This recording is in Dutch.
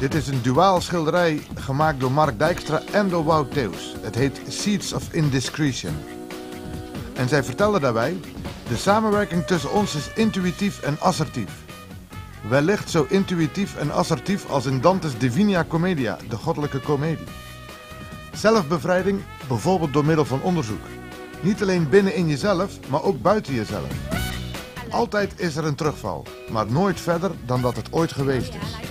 Dit is een duaal schilderij gemaakt door Mark Dijkstra en door Wout Theeuws. Het heet Seeds of Indiscretion. En zij vertellen daarbij: de samenwerking tussen ons is intuïtief en assertief. Wellicht zo intuïtief en assertief als in Dante's Divina Commedia, de goddelijke komedie. Zelfbevrijding, bijvoorbeeld door middel van onderzoek. Niet alleen binnen in jezelf, maar ook buiten jezelf. Altijd is er een terugval, maar nooit verder dan dat het ooit geweest is.